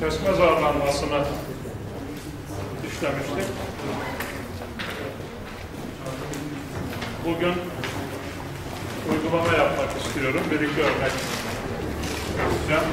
kesme zararlanmasını işlemiştik. Bugün uygulama yapmak istiyorum. Bir iki örnek yapacağım.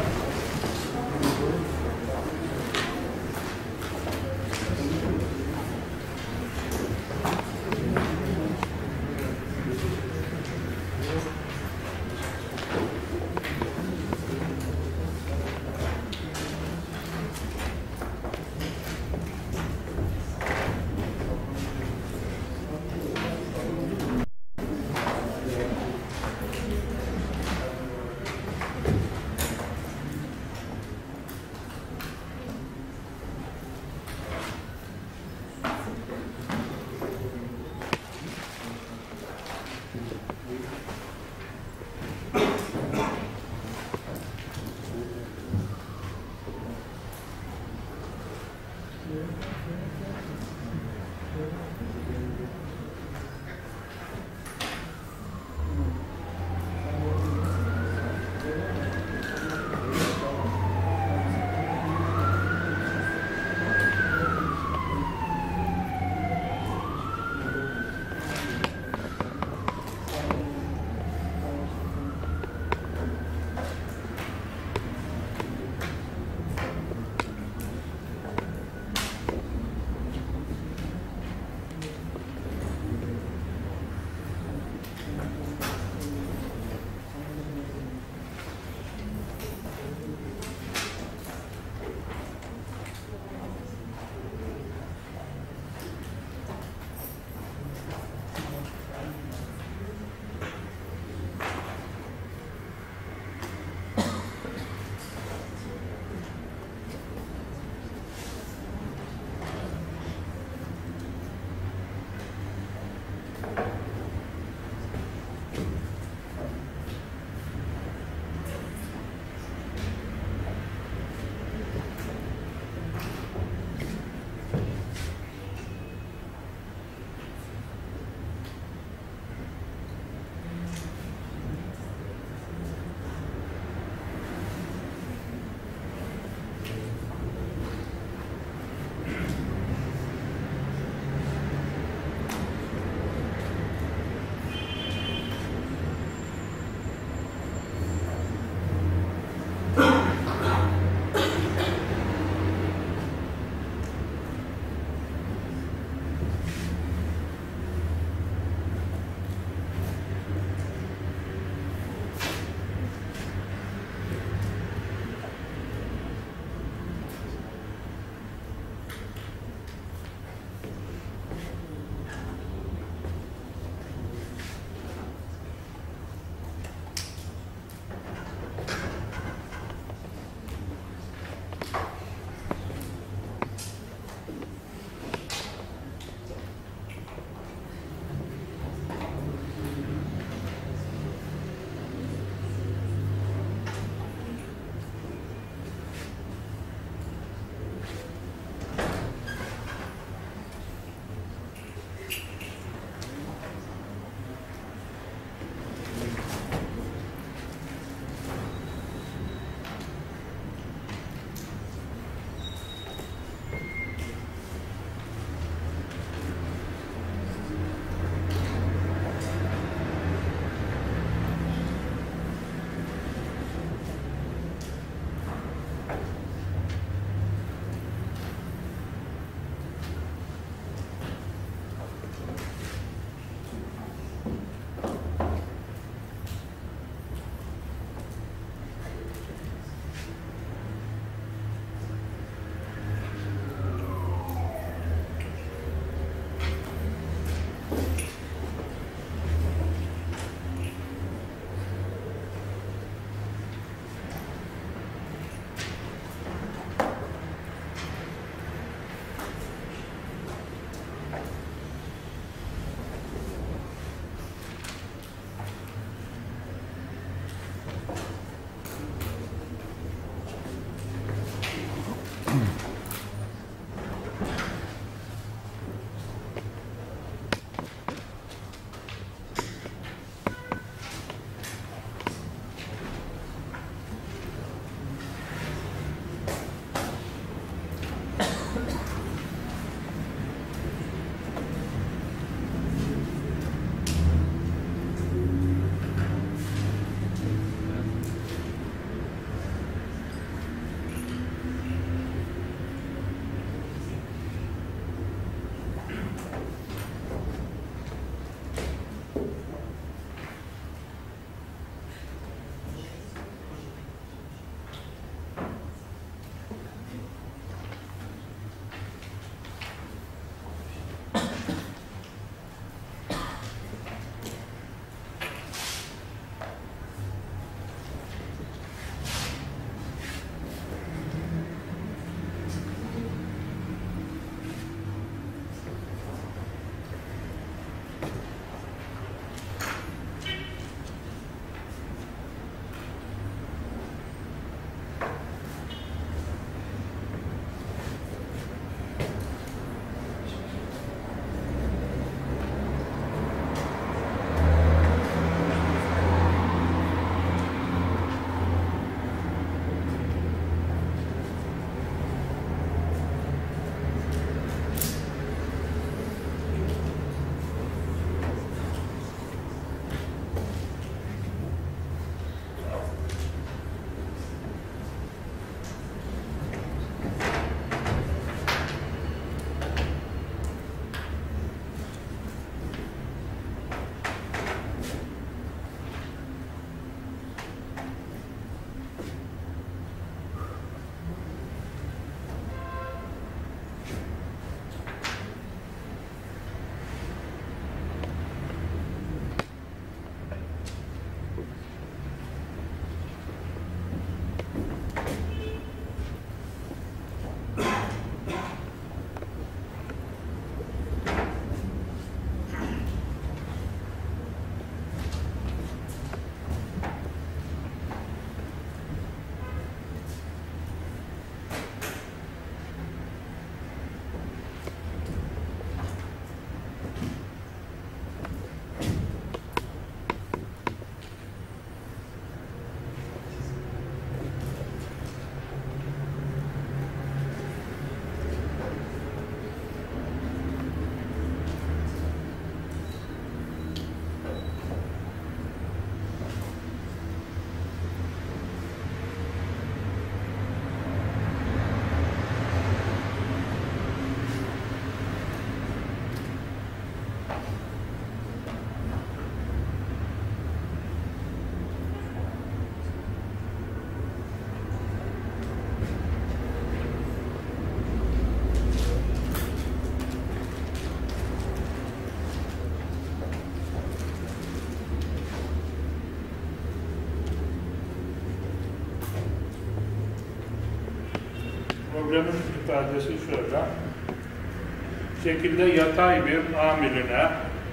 problemin ifadesi şöyle. Şekilde yatay bir amiline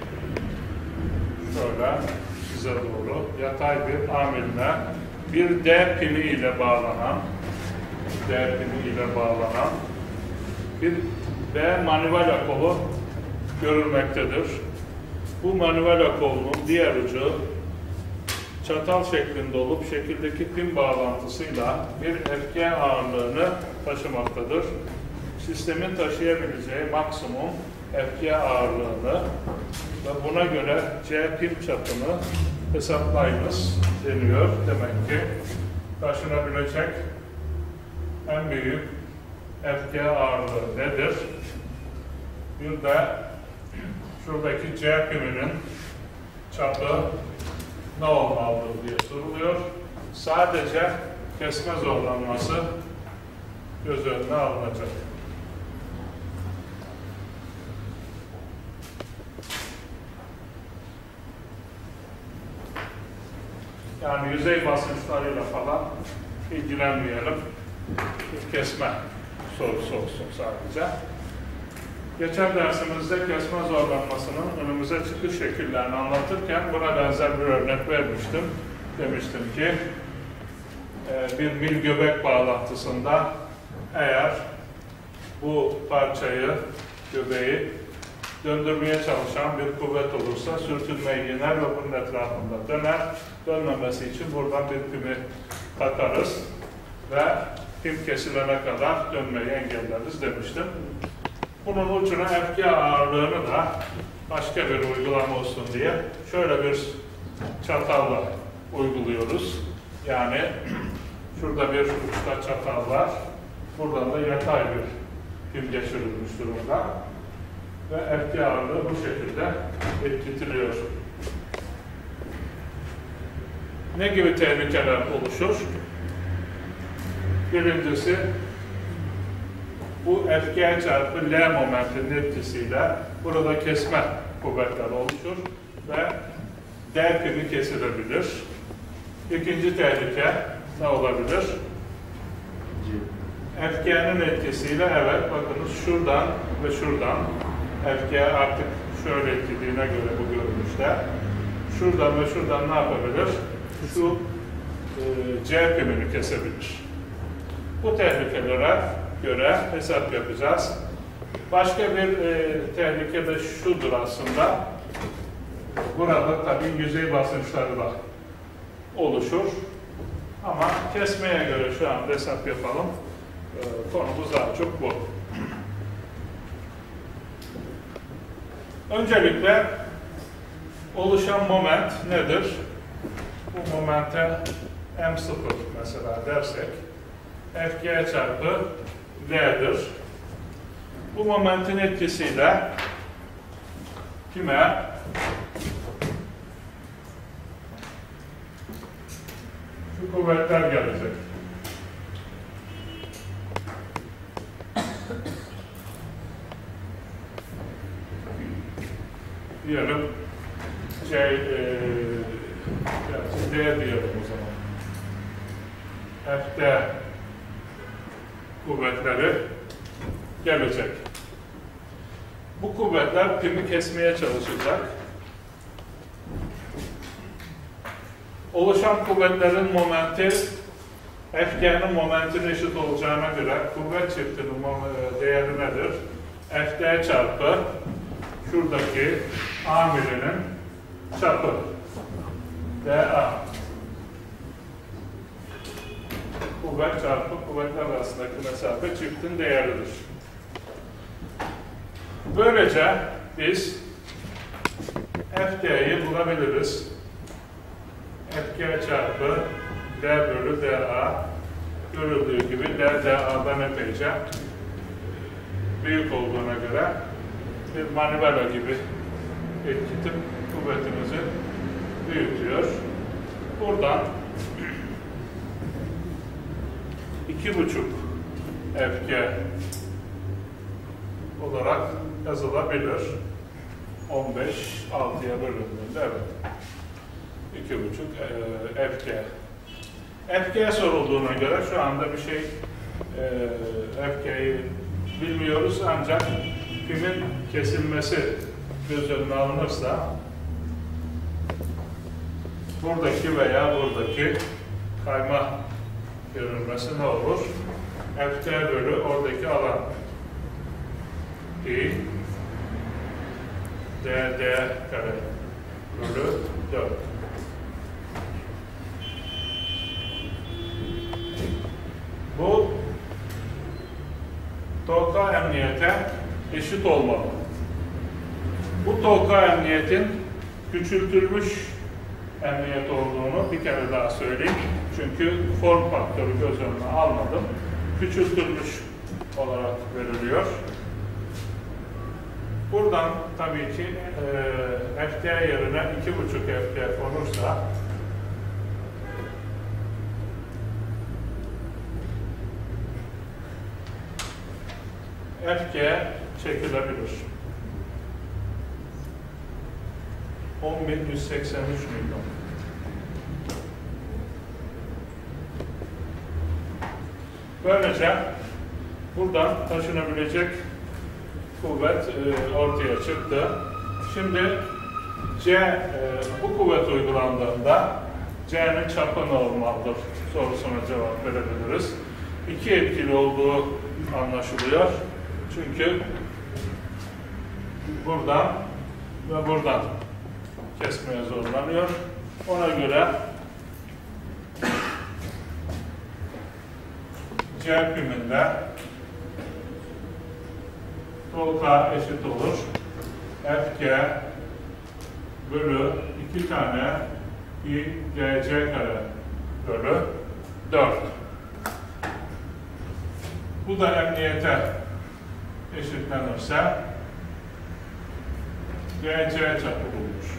şöyle size doğru yatay bir amiline bir D pimi ile bağlanan bir B manivela kolu görülmektedir. Bu manivela kolunun diğer ucu çatal şeklinde olup şekildeki pin bağlantısıyla bir Fg ağırlığını taşımaktadır. Sistemin taşıyabileceği maksimum Fg ağırlığını ve buna göre C pin çapını hesaplayınız deniyor. Demek ki taşınabilecek en büyük Fg ağırlığı nedir? Bir de şuradaki C piminin çapı ne olmalıdır diye soruluyor. Sadece kesme zorlanması göz önüne alınacak. Yani yüzey basınçlarıyla falan ilgilenmeyelim. Bir kesme sorusu olsun sadece. Geçen dersimizde kesme zorlanmasının önümüze çıkış şekillerini anlatırken buna benzer bir örnek vermiştim. Demiştim ki bir mil göbek bağlantısında eğer bu parçayı, göbeği döndürmeye çalışan bir kuvvet olursa sürtünmeyi iner ve bunun etrafında döner. Dönmemesi için buradan bir pimi takarız ve pim kesilene kadar dönmeyi engelleriz demiştim. Bunun ucuna Fg ağırlığını da başka bir uygulama olsun diye şöyle bir çatalla uyguluyoruz. Yani şurada bir uçta çatal var. Buradan da yatay bir pim geçirilmiş durumda. Ve Fg ağırlığı bu şekilde etkiliyor. Ne gibi tehlikeler oluşur? Birincisi, bu Fg çarpı L momentinin etkisiyle burada kesme kuvvetler oluşur ve D pimi kesilebilir. İkinci tehlike ne olabilir? Fg'nin etkisiyle evet bakınız şuradan ve şuradan Fg artık şöyle etkilediğine göre bu görünüşte şuradan ve şuradan ne yapabilir? Şu C pimini kesebilir. Bu tehlikelere göre hesap yapacağız. Başka bir tehlike de şudur aslında. Burada tabii yüzey basınçları da oluşur. Ama kesmeye göre şu an hesap yapalım. Konumuz daha çok bu. Öncelikle oluşan moment nedir? Bu momente M0 mesela dersek Fg çarpı L'dir. Bu momentin etkisiyle kime? Şu kuvvetler gelecek. Diyelim D diyelim o zaman. F'de kuvvetleri gelecek. Bu kuvvetler pimi kesmeye çalışacak. Oluşan kuvvetlerin momenti Fg'nin momentine eşit olacağına göre kuvvet çiftinin değeri nedir? Fd çarpı şuradaki amilinin çapı dA. Kuvvet çarpı kuvvetler arasındaki mesafe çiftin değeridir. Böylece biz Fg'yi bulabiliriz. Fg çarpı D bölü dA görüldüğü gibi D dA'dan epeyce büyük olduğuna göre bir manivela gibi etkitip kuvvetimizi büyütüyor. Buradan 2,5 Fg olarak yazılabilir. 15 6'ya bölündüğünde evet. 2,5 Fg. Fg sorulduğuna göre şu anda bir şey FK'yi bilmiyoruz ancak pimin kesilmesi göz önüne alınırsa buradaki veya buradaki kayma görülmesi ne olur? FT bölü oradaki alan pi dd kare bölü 4. Bu Toka emniyete eşit olmalı. Bu Toka emniyetin küçültülmüş emniyet olduğunu bir kere daha söyleyeyim. Çünkü form faktörü göz önüne almadım. Küçültülmüş olarak veriliyor. Buradan tabii ki FT yerine 2,5 FT konursa FK çekilebilir. 10.183 milyon. Böylece buradan taşınabilecek kuvvet ortaya çıktı. Şimdi bu kuvvet uygulandığında C'nin çapı ne olmalıdır sorusuna cevap verebiliriz. İki etkili olduğu anlaşılıyor. Çünkü buradan ve buradan kesmeye zorlanıyor. Ona göre C piminde Toka eşit olur. FK bölü 2 tane pi GC kare bölü 4. Bu da emniyete eşitlenirse GC çapı bulunur.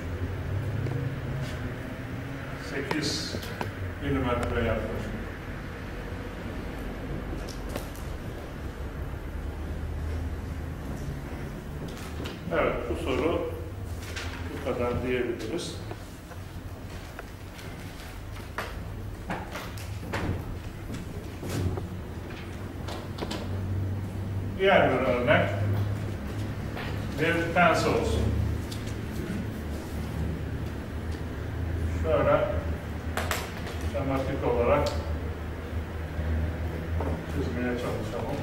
8 milimetre yaklaşık. Evet, bu soru bu kadar diyebiliriz. Diğer bir örnek bir pense olsun. Şöyle şematik olarak çizmeye çalışalım.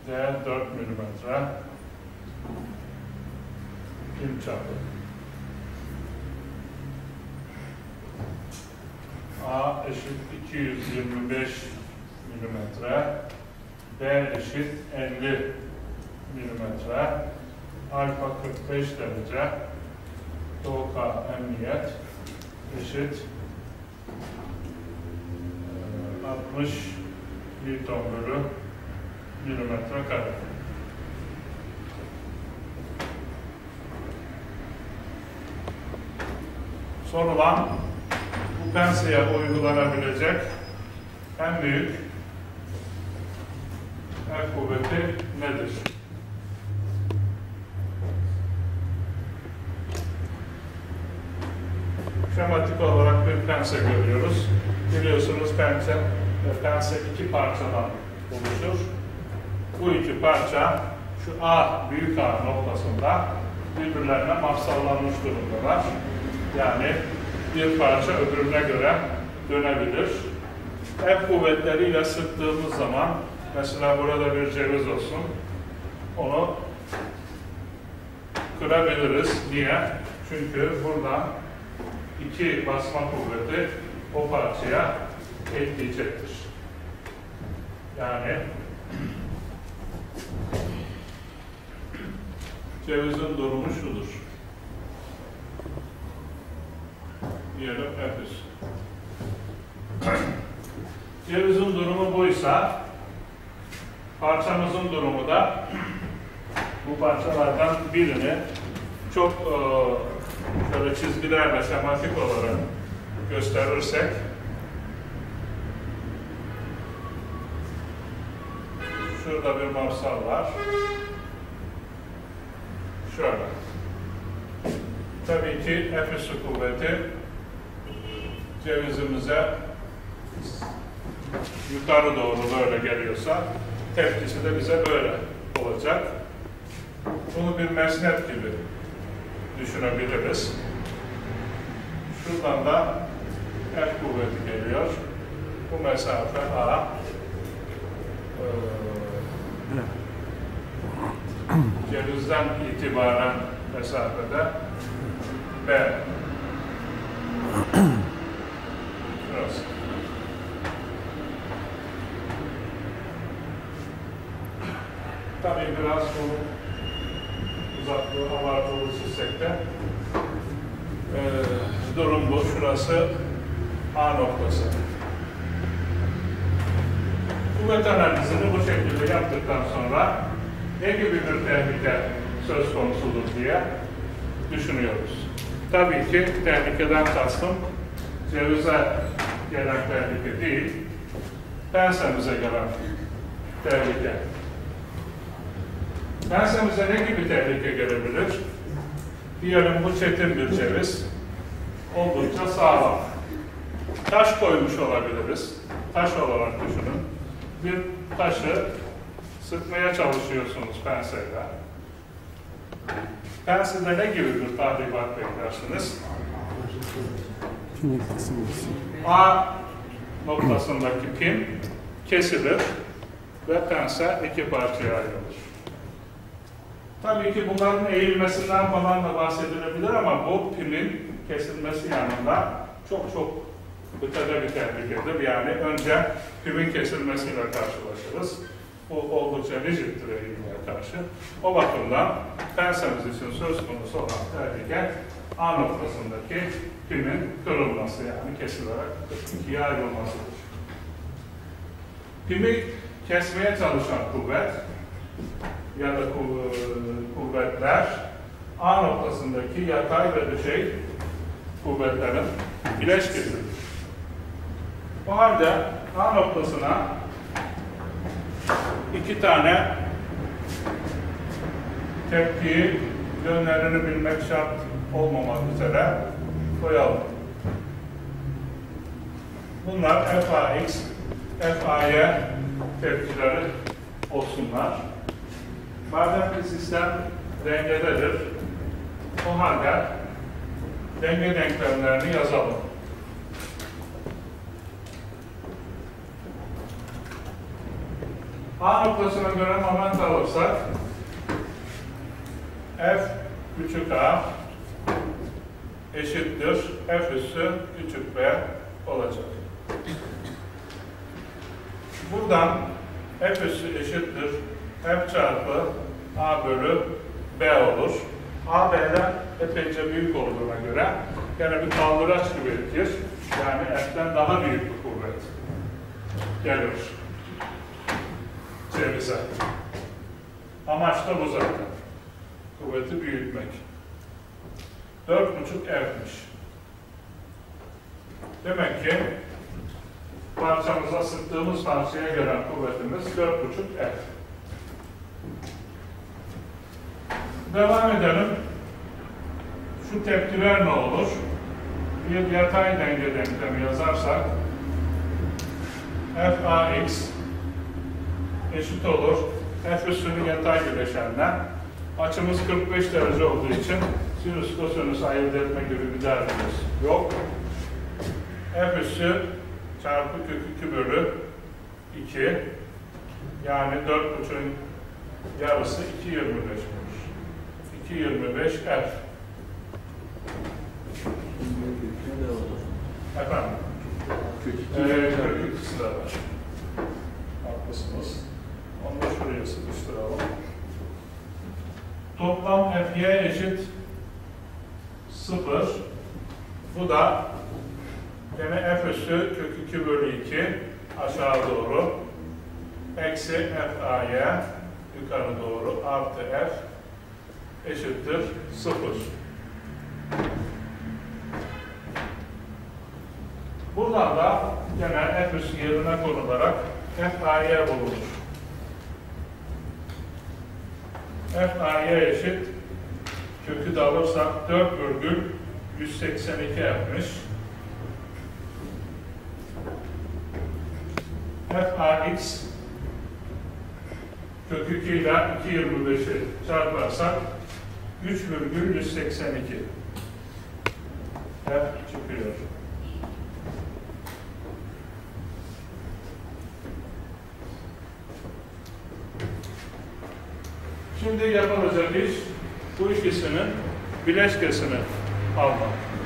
D 4 milimetre. Pim çapı. A eşit 225 milimetre. B eşit 50 milimetre. Alfa 45 derece. Doka emniyet eşit 60 Newton bölü milimetre kare. Sorulan bu penseye uygulanabilecek en büyük el kuvveti nedir? Şematik olarak bir pense görüyoruz. Biliyorsunuz pense iki parçadan oluşur. Bu iki parça şu A, büyük A noktasında birbirlerine mafsallanmış durumdalar. Yani bir parça öbürüne göre dönebilir. El kuvvetleriyle sıktığımız zaman, mesela burada bir ceviz olsun, onu kırabiliriz. Niye? Çünkü buradan iki basma kuvveti o parçaya ekleyecektir. Yani cevizin durumu şudur. Diyelim F. Cevizin durumu buysa, parçamızın durumu da bu parçalardan birini çok şöyle çizgilerle şematik olarak gösterirsek, şurada bir mafsal var. Şöyle. Tabii ki F üssü kuvveti cevizimize yukarı doğru böyle geliyorsa tepkisi de bize böyle olacak. Bunu bir mesnet gibi düşünebiliriz. Şuradan da el kuvveti geliyor. Bu mesafe A. Cevizden itibaren mesafede B. Şurası. Tabii biraz bu uzaklığı abartılı çizsek de durum bu. Şurası A noktası. Kuvvet analizini bu şekilde yaptıktan sonra ne gibi bir tehlike söz konusudur diye düşünüyoruz. Tabii ki tehlikeden kastım cevize gelen tehlike değil, pensemize gelen tehlike. Pensemize ne gibi tehlike gelebilir? Diyelim bu çetin bir ceviz, oldukça sağlam. Taş koymuş olabiliriz. Taş olarak düşünün. Bir taşı sıkmaya çalışıyorsunuz penseyle. Pensede ne gibi bir tahribat beklersiniz? A noktasındaki pin kesilir ve pense iki parçaya ayrılır. Tabii ki bunların eğilmesinden falan da bahsedilebilir ama bu pinin kesilmesi yanında çok ötede bir tehlikedir. Yani önce pimin kesilmesiyle karşılaşırız. Bu oldukça rigiddir eğilmeye karşı. O bakımdan pensemiz için söz konusu olan tehlike A noktasındaki pimin kırılması, yani kesilerek ikiye ayrılmasıdır. Pimi kesmeye çalışan kuvvet ya da kuvvetler A noktasındaki yatay ve düşey kuvvetlerin bileşkesidir. O halde A noktasına iki tane tepkiyi yönlerini bilmek şart olmamak üzere koyalım. Bunlar FAX, FAY tepkileri olsunlar. Madem ki sistem dengededir, o halde denge denklemlerini yazalım. A noktasına göre moment alırsak F küçük a eşittir F üssü küçük b olacak. Buradan F üssü eşittir F çarpı a bölü b olur. A b'den epeyce büyük olduğuna göre yani bir kaldıraç gibi etkir. Yani F'den daha büyük bir kuvvet gelir cevize. Amaç da bu zaten. Kuvveti büyütmek. 4,5 F'miş. Demek ki parçamıza sıktığımız parçaya gelen kuvvetimiz 4,5 F. Devam edelim. Şu tepkiler ne olur? Bir yatay denge denklemi yazarsak F'ax eşit olur F üssünün yatay bileşenine. Açımız 45 derece olduğu için sinüs kosinüs ayırt etme gibi bir derdimiz yok. F üssü çarpı kök 2 bölü 2 yani 4,5'ün yarısı 2,25 olur. 2,25 F. Efendim? Kök 2'si de var. Haklısınız. Onu da şuraya sıkıştıralım. Toplam Fy eşit 0. Bu da yine F üssü kök 2 bölü 2 aşağı doğru eksi Fay yukarı doğru artı F eşittir 0. Buradan da yine F üssü yerine konularak Fay bulunur. Fay eşit kökü de alırsak 4,182 yapmış. Fax kök 2 ile 2,25'i çarparsak 3,182 F çıkıyor. Şimdi yapılacak iş bu ikisinin bileşkesini almak.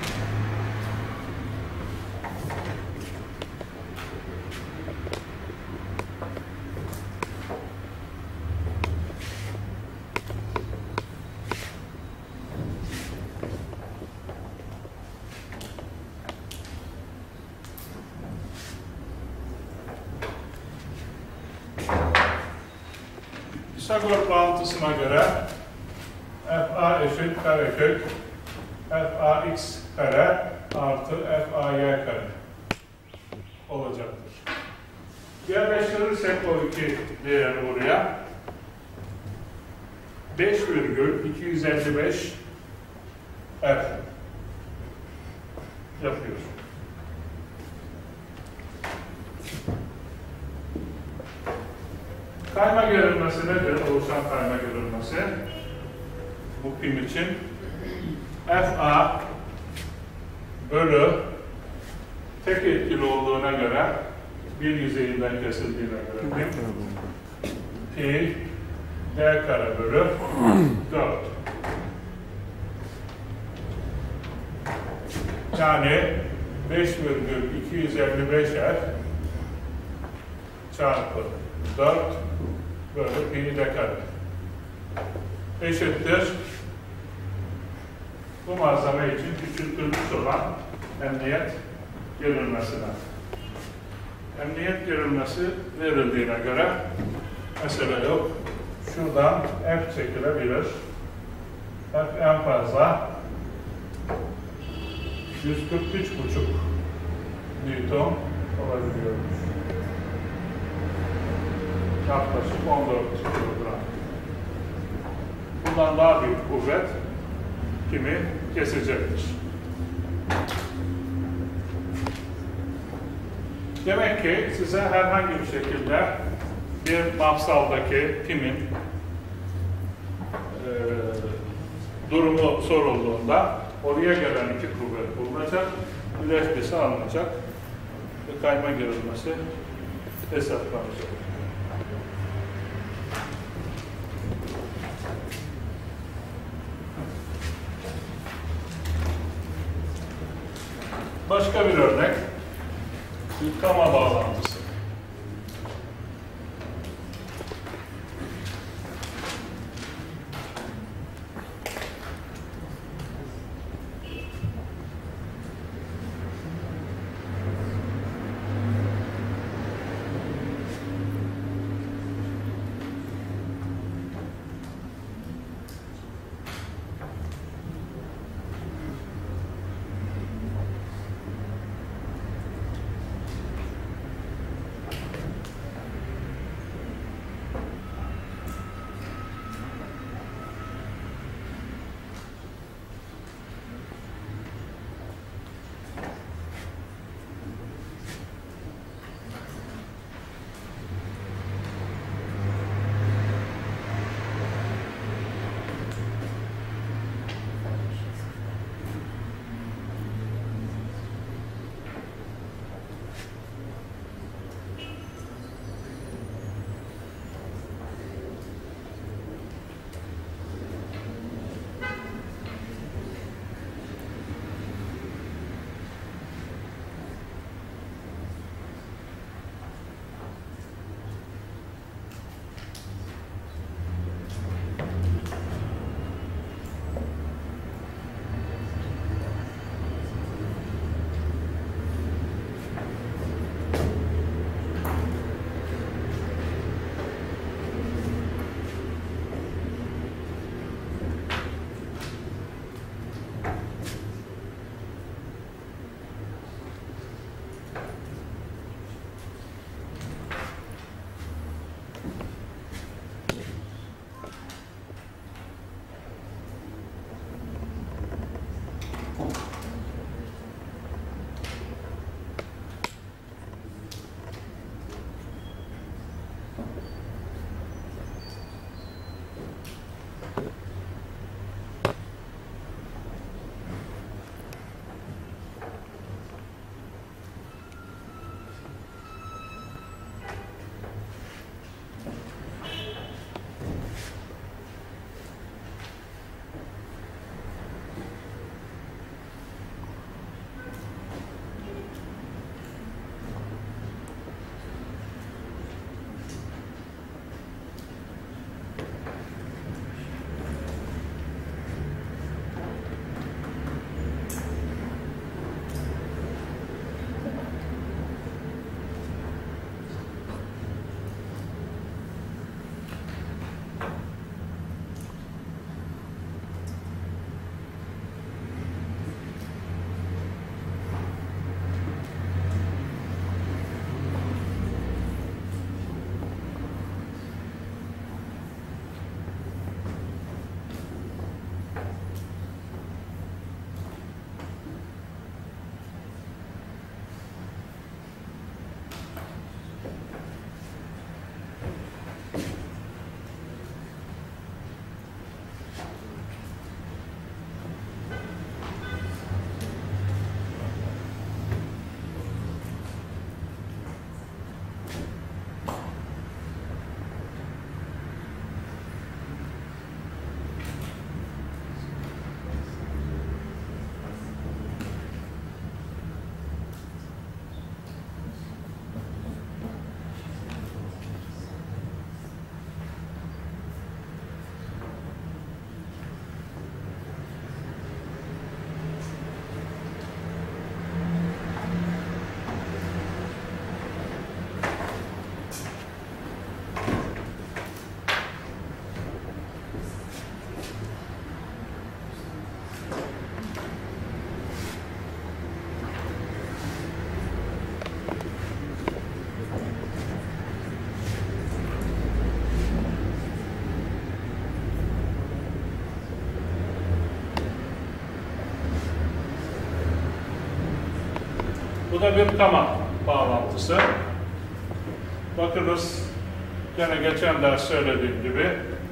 Pisagor bağıntısına göre Fa eşit karekök Fax kare artı Fay kare olacaktır. Yerleştirirsek o iki değeri buraya 5,255 F yapıyor. Kayma gerilmesi nedir? Oluşan kayma gerilmesi bu pim için Fa bölü tek etkili olduğuna göre bir yüzeyinden kesildiğine göre pim pi d kare bölü 4 yani 5,255 F çarpı 4 bölü pi d kare eşittir bu malzeme için küçültülmüş olan emniyet gerilmesine. Emniyet gerilmesi verildiğine göre mesele yok. Şuradan F çekilebilir. F en fazla 143,5 Newton olabiliyormuş. Yaklaşık 14 kilogram. Bundan daha büyük kuvvet kimi kesecektir. Demek ki size herhangi bir şekilde bir mafsaldaki pimin durumu sorulduğunda oraya gelen iki kuvvet bulunacak, bileşkesi alınacak ve kayma gerilmesi hesaplanacak. Başka bir örnek. Yıkama bağlantısı. Bu da bir kama bağlantısı. Bakınız, gene geçen ders söylediğim gibi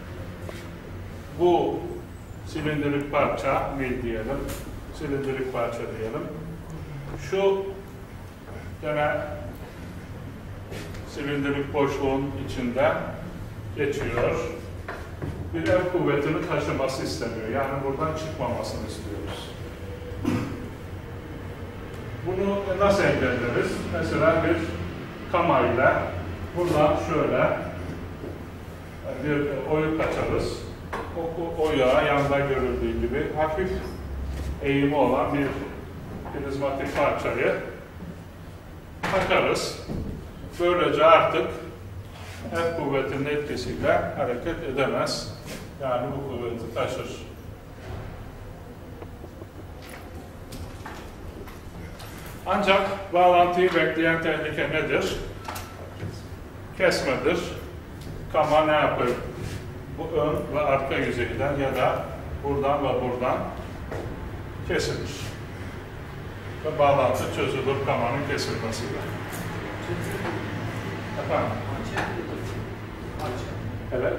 bu silindirik parça, mil diyelim, silindirik parça diyelim. Şu gene silindirik boşluğun içinde geçiyor. Bir ev kuvvetini taşıması isteniyor. Yani buradan çıkmamasını istiyoruz. Bunu nasıl elde ederiz? Mesela bir kamayla buradan şöyle bir oyuk açarız. O oyağa yanda görüldüğü gibi hafif eğimi olan bir prizmatik parçayı takarız. Böylece artık F kuvvetinin etkisiyle hareket edemez. Yani bu kuvveti taşır. Ancak bağlantıyı bekleyen tehlike nedir? Kesmedir. Kama ne yapıyor? Bu ön ve arka yüzeyden ya da buradan ve buradan kesilir. Ve bağlantı çözülür kamanın kesilmesiyle. Efendim? Evet.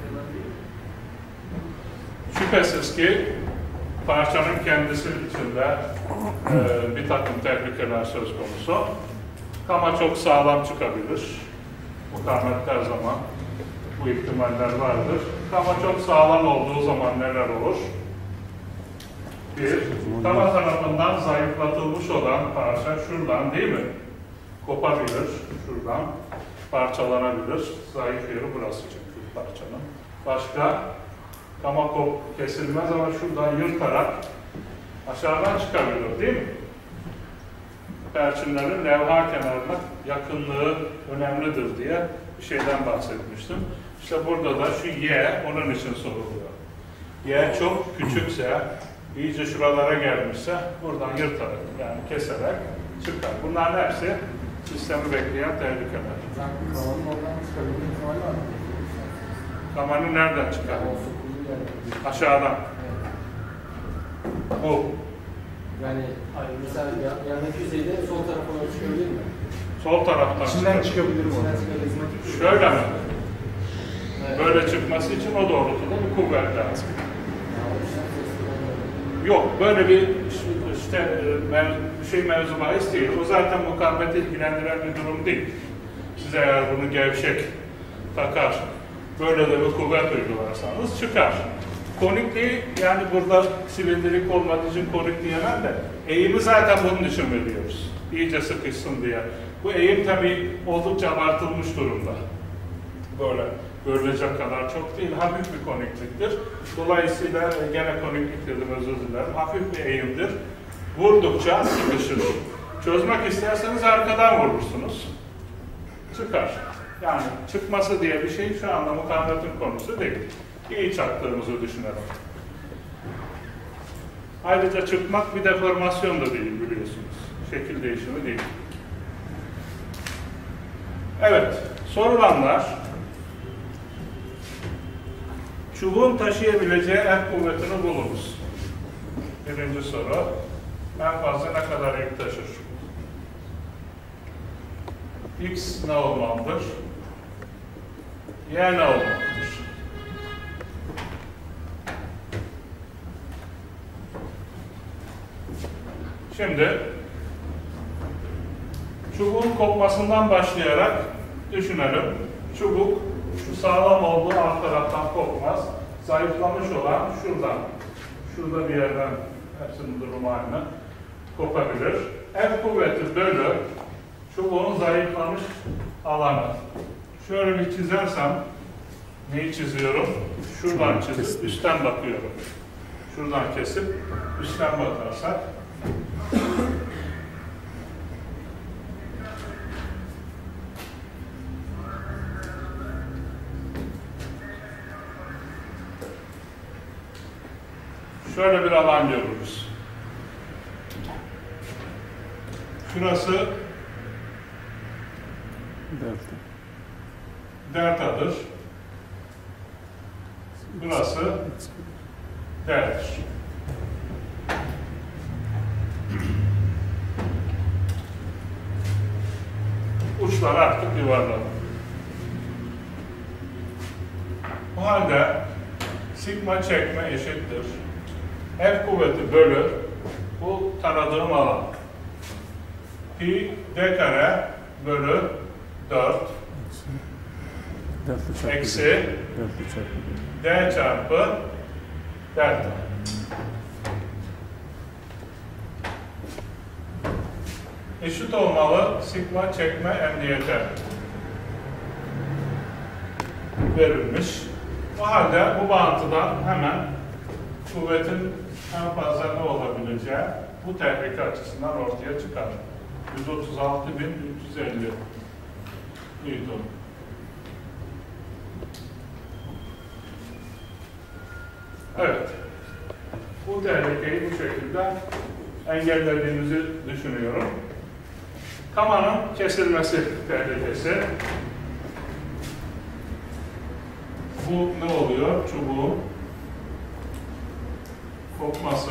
Şüphesiz ki parçanın kendisi içinde bir takım tehlikeler söz konusu. Kama çok sağlam çıkabilir. Mukavemet her zaman bu ihtimaller vardır. Kama çok sağlam olduğu zaman neler olur? Bir, kama tarafından zayıflatılmış olan parça şuradan değil mi? Kopabilir, şuradan parçalanabilir. Zayıf yeri burası çünkü parçanın. Başka, kama kesilmez ama şuradan yırtarak aşağıdan çıkabilir değil mi? Perçinlerin levha kenarına yakınlığı önemlidir diye bir şeyden bahsetmiştim. İşte burada da şu Y onun için soruluyor. Y çok küçükse, iyice şuralara gelmişse buradan yırtarak yani keserek çıkar. Bunların hepsi sistemi bekleyen tehlikeler. Kamanın oradan çıkabildiği ihtimali var mı? Kamanı nereden çıkar? Aşağıdan. Bu. Yani mesela yanındaki yüzeyde sol tarafına çıkabilir mi? Sol taraftan İçinden çıkabilir mi? Şöyle mi? Evet. Böyle çıkması için o doğrultuda bir kuvvet lazım. Yok, böyle bir işte mevzu bahis değil. O zaten mukavemeti ilgilendiren bir durum değil. Siz eğer bunu gevşek takar, böyle de bir kuvvet uygularsanız çıkar. Konikliği, yani burada silindirik olmadığı için konik diyemem de, eğimi zaten bunun için veriyoruz. İyice sıkışsın diye. Bu eğim tabii oldukça abartılmış durumda. Böyle görülecek kadar çok değil, hafif bir konikliktir. Dolayısıyla gene koniklik dedim, özür dilerim, hafif bir eğimdir. Vurdukça sıkışır. Çözmek isterseniz arkadan vurursunuz. Çıkar. Yani çıkması diye bir şey şu anda mukavemetin konusu değil. İyi çaktığımızı düşünelim. Ayrıca çıkmak bir deformasyon da değil biliyorsunuz. Şekil değişimi değil. Evet, sorulanlar çubuğun taşıyabileceği F kuvvetini bulunuz. Birinci soru. En fazla ne kadar yük taşır? X ne olmalıdır? Y ne olmalıdır? Şimdi çubuğun kopmasından başlayarak düşünelim. Çubuk şu sağlam olduğu alt taraftan kopmaz. Zayıflamış olan şuradan, şurada bir yerden, hepsinin durumu aynı, kopabilir. F kuvveti bölü çubuğun zayıflamış alanı. Şöyle bir çizersem, neyi çiziyorum? Şuradan çizip üstten bakıyorum. Şuradan kesip üstten bakarsak şöyle bir alan görürüz. Şurası delta'dır. Burası delta'dır. Uçlar artık yuvarlanır. Bu halde sigma çekme eşittir F kuvveti bölü bu taradığım alan. Pi d kare bölü 4 eksi d çarpı delta. eşit olmalı sigma çekme emniyete verilmiş. O halde bu bağıntıdan hemen kuvvetin en fazla ne olabileceği bu tehlike açısından ortaya çıkar. 136.350 Newton. Evet. Bu tehlikeyi bu şekilde engellediğimizi düşünüyorum. Kamanın kesilmesi tehlikesi. Bu ne oluyor? Çubuğun kopması.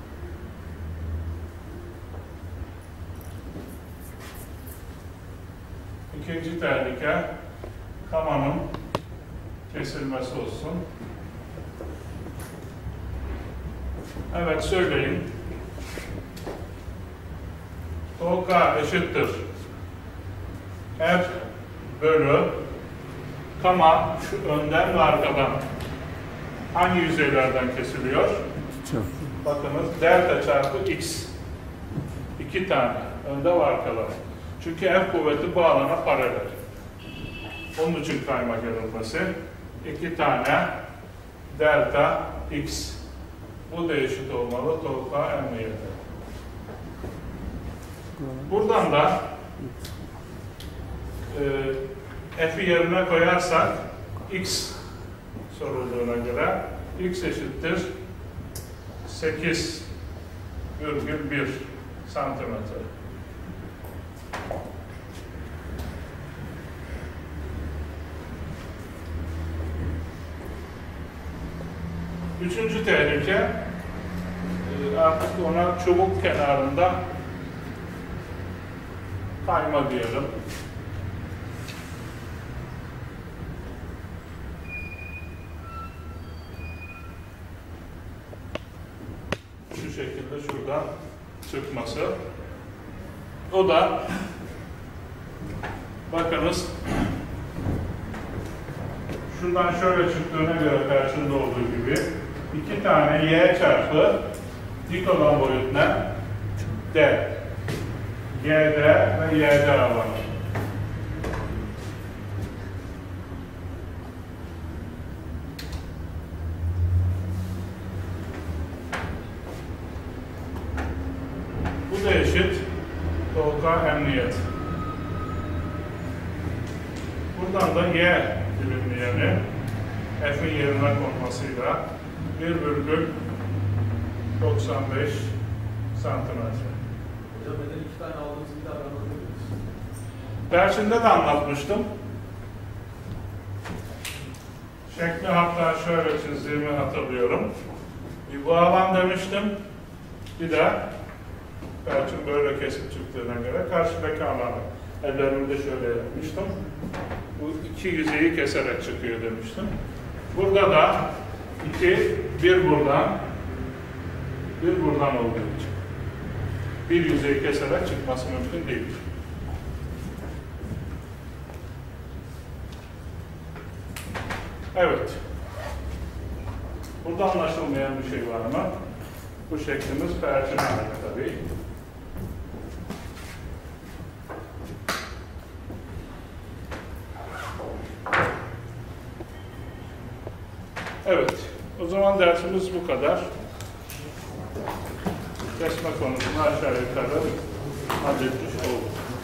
İkinci tehlike kamanın kesilmesi olsun. Evet, söyleyin. OK eşittir F bölü kama şu önden ve arkadan hangi yüzeylerden kesiliyor? Bakınız delta çarpı x. 2 tane önde ve arkada. Çünkü F kuvveti bu alana paralel. Onun için kayma gerilmesi. 2 tane delta x. Bu da eşit olmalı Tolga emniyete. Buradan da F'i yerine koyarsak x sorulduğuna göre x eşittir 8,1 santimetre. Üçüncü tehlike artık ona çubuk kenarında kayma diyelim. Şu şekilde şuradan çıkması. O da bakınız şuradan şöyle çıktığına göre karşında olduğu gibi 2 tane y çarpı dik olan boyut ne? D. GD ve YD var. Bu da eşit Tolga emniyet. Buradan da Y bilinmeyeni F'in yerine konmasıyla 1,95 santimetre. Hocam neden 2 tane aldığınızı bir daha anlatabilir misiniz? Dersinde de anlatmıştım. Şekli hatta şöyle çizdiğimi hatırlıyorum. Bir bu alan demiştim. Bir de Berçin böyle kesip çıktığına göre karşıdaki alanı. Ellerimde şöyle yapmıştım. Bu iki yüzeyi keserek çıkıyor demiştim. Burada da bir buradan olduğu için bir yüzeyi keserek çıkması mümkün değil. Evet. Burada anlaşılmayan bir şey var mı? Bu şeklimiz Berçin'e ait tabii. Evet. O zaman dersimiz bu kadar. Kesme konusunu aşağı yukarı halletmiş olduk.